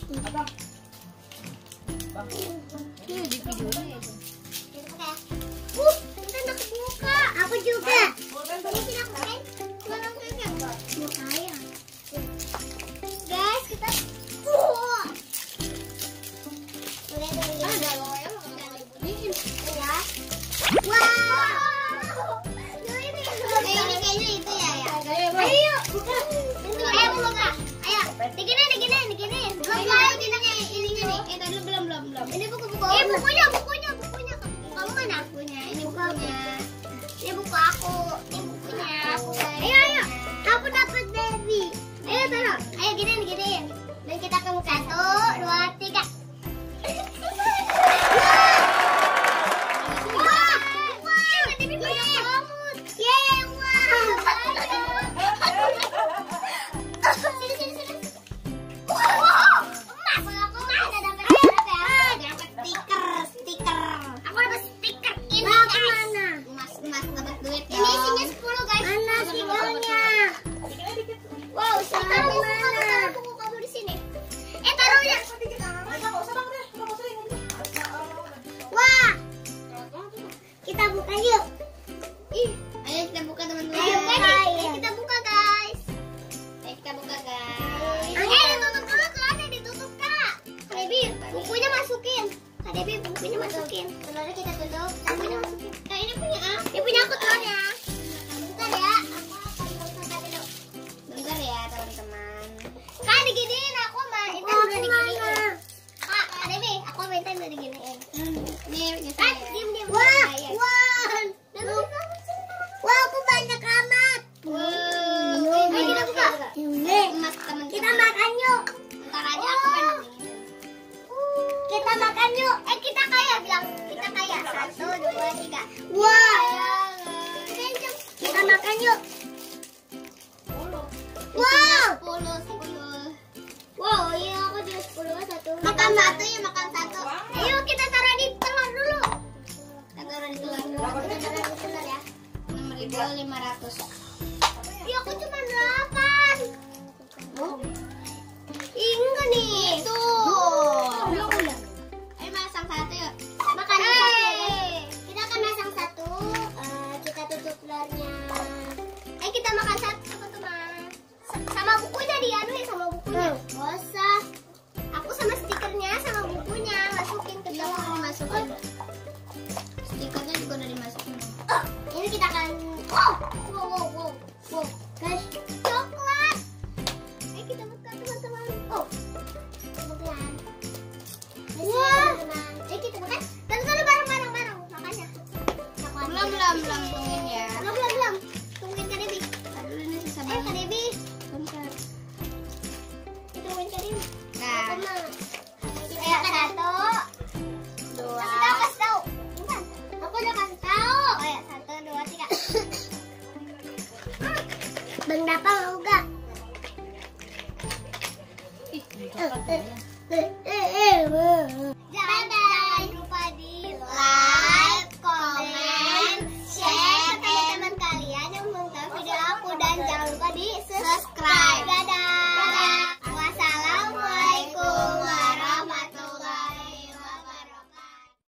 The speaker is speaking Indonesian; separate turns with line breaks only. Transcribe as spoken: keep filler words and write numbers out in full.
Ini di videonya ya.
Uh, kita nak buka. Aku juga. Mungkin aku main. Tolong saya. Mau kaya. Guys, kita. Wah. Boleh dulu.
Ada loh ya, bunyiin.
Ya. Wow. Ini ini kayaknya itu ya ya. Ayo buka. Ayo buka. Ayo. Digini digini digini. Belum tahu ininya ininya nih. Eh tadi belum belum belum. Ini buku buku. Eh bukunya bukunya bukunya. Kamu mana bukunya? Ini bukunya. Ini buku aku. Ini bukunya aku. Ayo ayo. Aku dapat baby. Ayo taruh. Ayo gini gini. Dan kita ketemu satu, dua, tiga. Kita buka yuk. Ih, ayo kita buka teman-teman. Ayo, ayo kita buka guys. Ayo kita buka guys. Eh, tutup dulu tuh, ada ditutup kak. Kak Debi, bukunya masukin. Kak Debi, bukunya masukin. Telurnya kita tutup, bukunya masukin. Kak ini punya ah. Ini punya aku telurnya. Bentar ya, aku akan buka dulu. Bentar ya teman-teman. Kak diginiin aku mah, itu udah diginiin. Kak, Kak Debi, aku minta udah diginiin. Nih, Kak, diam diam. Wah, wah. Wah, aku banyak amat. Wow. Ayo kita buka. Kita makan yuk. Ntar aja aku pengen. Kita makan yuk. Eh kita kaya bilang. Kita kaya. Satu, dua, tiga. Wah. Kita makan yuk. Wow. Sepuluh, sepuluh. Wow, iya aku juga sepuluh satu. Makan satu ya, makan satu. Ayo kita taruh di telur dulu. Kita taruh di telur dulu. Kita taruh di telur ya. enam ribu lima ratus. Ya aku cuma delapan. Oh. Enggak nih. Itu. Belum udah. Ayo masang satu yuk. Makan hey. Satu. Kita akan masang satu. Uh, kita tutup telurnya. Eh kita makan satu teman-teman. Sama bukunya dianuin sama bukunya. Gak usah. Aku sama stikernya sama bukunya masukin ke telur. Iya, masukin. Stikernya juga udah dimasukin. Oh, ini kita akan wow, wow, wow, wow, wow. Guys, coklat. Eh kita buka teman-teman. Oh, kebetulan. Wah, eh kita makan. Dan kalau bareng-bareng bareng makanya. Belum belum belum tungguin ya. Belum belum belum. Tungguin Kak Debi. Aduh ini susah banget. Eh Kak Debi. Bentar. Kita tungguin Kak Debi. Nah. Ayo satu, dua. Kasih tahu. Aku udah kasih tahu. Oh ya, satu, dua, tiga. Bang Dapa mau gak? Jangan lupa di like, comment, share ke teman-teman kalian yang menonton video aku dan jangan lupa di subscribe.